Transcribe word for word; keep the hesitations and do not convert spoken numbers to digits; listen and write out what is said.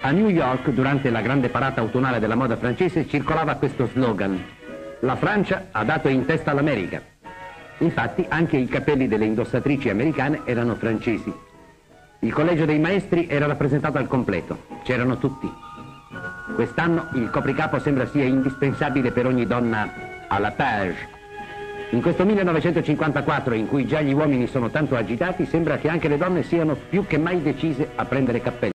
A New York, durante la grande parata autunnale della moda francese, circolava questo slogan: la Francia ha dato in testa all'America. Infatti anche i capelli delle indossatrici americane erano francesi. Il collegio dei maestri era rappresentato al completo, c'erano tutti. Quest'anno il copricapo sembra sia indispensabile per ogni donna alla page. In questo millenovecentocinquantaquattro, in cui già gli uomini sono tanto agitati, sembra che anche le donne siano più che mai decise a prendere cappello.